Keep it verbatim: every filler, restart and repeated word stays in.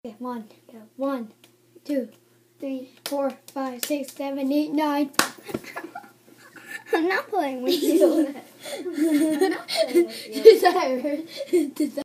One, go. One, two, three, four, five, six, seven, eight, nine. I'm not playing with you. I'm not playing with you. Desire. Desire.